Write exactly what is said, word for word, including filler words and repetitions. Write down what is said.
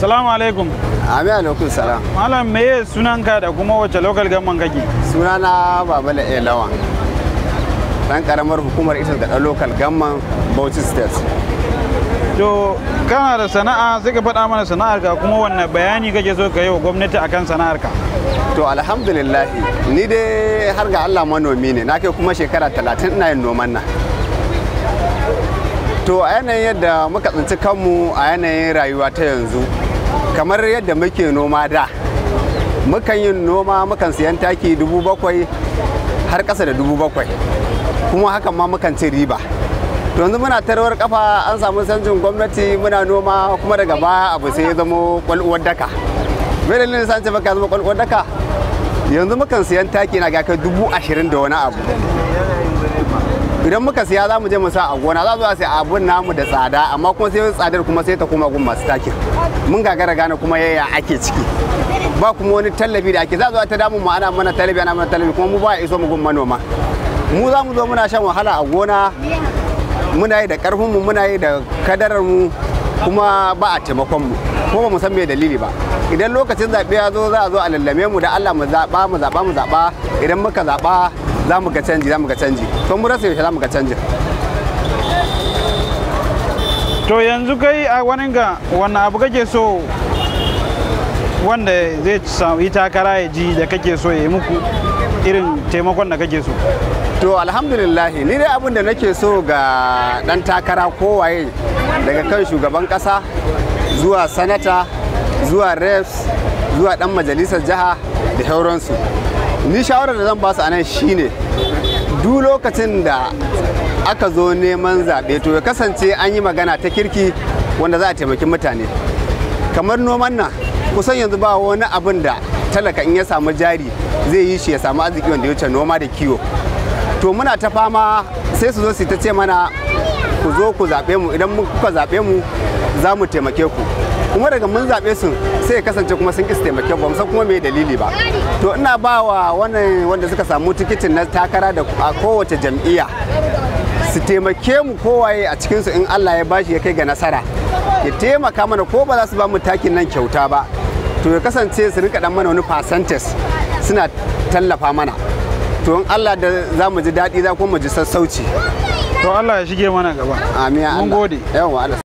Salamu alaikum. Amin alaikum salam. Malam me sunanka da kuma wace local government kake? Sunana Babala A Lawan. Dan karamar hukumar ita da local government Bauchi State. To kana da sana'a sai ka faɗa mana sana'arka kuma wanne bayani kake so ka yi wa gwamnati akan sana'arka? To alhamdulillah ni dai har ga Allah manomi ne, na kai kuma shekara talatin ina yin noman nan. To a yanayin yadda muka tsinci kanmu a yanayin rayuwa ta yanzu, kamar yadda muke noma da, mukan yin noma mukan siyan taki dubu bakwai har ƙasa da dubu bakwai, kuma hakan ma mukan ci riba. To yanzu muna tarwar kafa, an samu canjin gwamnati, muna noma kuma daga baya abu sai ya zama kwalwar daka. Me dalilin san ce baka zama kwalwar daka? Yanzu mukan siyan taki na ga kai dubu ashirin da wani abu. Idan muka siya za mu je mu sa a gona, za zuwa sai abun namu da tsada, amma kuma sai tsadar kuma sai ta koma gun masu takin. Mun gagara gane kuma yaya ake ciki, ba kuma wani tallafi da ake, za zuwa ta damu mu ana mana tallafi ana mana tallafi kuma mu ba iso mu gun manoma. Mu za mu zo muna shan wahala a gona, muna yi da karfin mu, muna yi da kadarar mu, kuma ba a taimakon mu, ko ba mu san me dalili ba. Idan lokacin zaɓe ya zo za a zo a lallame mu da Allah mu zaɓa mu zaɓa mu zaɓa, idan muka zaɓa za mu ga canji za mu ga canji, to mu rasa yaushe za mu ga canji. To yanzu kai a wani ga wannan abu kake so wanda zai samu takara ya ji da kake so ya yi muku irin taimakon da kake so? To alhamdulillah ni dai abin da nake so ga dan takara kowaye, daga kan shugaban kasa zuwa sanata zuwa reps zuwa dan majalisar jiha da sauransu, ni shawarar da zan ba su anan shine duk lokacin da aka zo neman zaɓe to ya kasance an yi magana ta kirki wanda za a taimaki mutane. Kamar noman nan kusan yanzu ba wani abin da talaka in ya samu jari zai yi shi ya samu arziki wanda ya wuce noma da kiwo. To muna ta fama sai su zo su ta ce mana ku zo ku zaɓe mu, idan kuka zaɓe mu za mu taimake ku, kuma daga mun zaɓe su sai ya kasance kuma sun ƙi su taimake ba san kuma me dalili ba. To ina ba wa wannan wanda suka samu tikitin na takara da a kowace jam'iyya su taimake mu kowaye a cikinsu, in Allah ya bashi ya kai ga nasara ya taimaka mana, ko ba za su ba mu takin nan kyauta ba to ya kasance su rika dan mana wani percentage suna tallafa mana, to in Allah da za mu ji daɗi za kuma mu ji sassauci. To Allah ya shige mana gaba. Amin. Mun gode. Yawa Allah.